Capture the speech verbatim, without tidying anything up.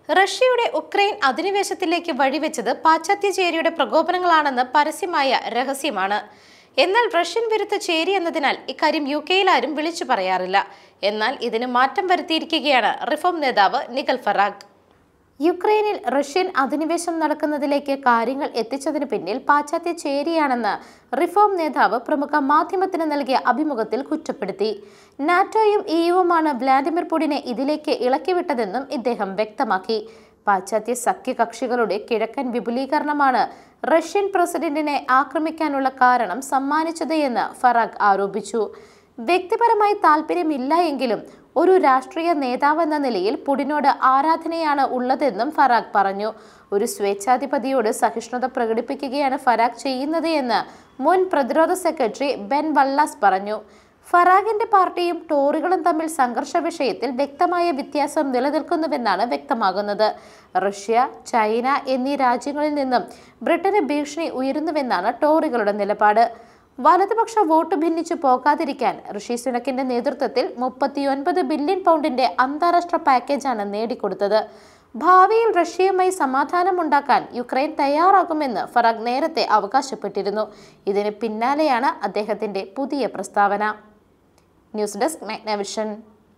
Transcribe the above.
റഷ്യയുടെ ഉക്രൈൻ അധിനിവേശത്തിലേക്ക് വഴിവെച്ചത് പാശ്ചാത്യ ചേരിയുടെ പ്രകോപനങ്ങളാണെന്ന് പരസ്യമായ രഹസ്യമാണ്. എന്നാൽ റഷ്യൻ വിരുദ്ധ ചേരി എന്നതിനാൽ ഇക്കാര്യം യു കെയിൽ ആരും വിളിച്ചു പറയാറില്ല. എന്നാൽ ഇതിന് മാറ്റം വരുത്തിയിരിക്കുകയാണ് റിഫോം നേതാവ് നിഖൽ ഫറാഗ്. യുക്രൈനിൽ റഷ്യൻ അധിനിവേശം നടക്കുന്നതിലേക്ക് കാര്യങ്ങൾ എത്തിച്ചതിന് പിന്നിൽ പാശ്ചാത്യ ചേരിയാണെന്ന് റിഫോം നേതാവ് പ്രമുഖ മാധ്യമത്തിന് നൽകിയ അഭിമുഖത്തിൽ കുറ്റപ്പെടുത്തി. നാറ്റോയും ഇയുവുമാണ് വ്ളാഡിമിർ പുടിനെ ഇതിലേക്ക് ഇളക്കിവിട്ടതെന്നും ഇദ്ദേഹം വ്യക്തമാക്കി. പാശ്ചാത്യ സഖ്യകക്ഷികളുടെ കിഴക്കൻ വിപുലീകരണമാണ് റഷ്യൻ പ്രസിഡന്റിനെ ആക്രമിക്കാനുള്ള കാരണം സമ്മാനിച്ചത് എന്ന് ഫറാഗ് ആരോപിച്ചു. വ്യക്തിപരമായി താല്പര്യമില്ല എങ്കിലും ഒരു രാഷ്ട്രീയ നേതാവെന്ന നിലയിൽ പുടിനോട് ആരാധനയാണ് ഉള്ളതെന്നും ഫറാഗ് പറഞ്ഞു. ഒരു സ്വേച്ഛാധിപതിയോട് സഹിഷ്ണുത പ്രകടിപ്പിക്കുകയാണ് ഫറാഗ് ചെയ്യുന്നത് എന്ന് മുൻ പ്രതിരോധ സെക്രട്ടറി ബെൻ വല്ലാസ് പറഞ്ഞു. ഫറാഗിന്റെ പാർട്ടിയും ടോറികളും തമ്മിൽ സംഘർഷ വിഷയത്തിൽ വ്യക്തമായ വ്യത്യാസം നിലനിൽക്കുന്നുവെന്നാണ് വ്യക്തമാകുന്നത്. റഷ്യ, ചൈന എന്നീ രാജ്യങ്ങളിൽ നിന്നും ബ്രിട്ടന് ഭീഷണി ഉയരുന്നുവെന്നാണ് ടോറികളുടെ നിലപാട്. വലതുപക്ഷ വോട്ട് ഭിന്നിച്ചു പോകാതിരിക്കാൻ ഋഷി സുനക്കിന്റെ നേതൃത്വത്തിൽ മുപ്പത്തിയൊൻപത് ബില്യൺ പൗണ്ടിന്റെ അന്താരാഷ്ട്ര പാക്കേജാണ് നേടിക്കൊടുത്തത്. ഭാവിയിൽ റഷ്യയുമായി സമാധാനമുണ്ടാക്കാൻ യുക്രൈൻ തയ്യാറാകുമെന്ന് ഫറാഗ് നേരത്തെ അവകാശപ്പെട്ടിരുന്നു. ഇതിന് പിന്നാലെയാണ് അദ്ദേഹത്തിന്റെ പുതിയ പ്രസ്താവന. News desk Magnavision.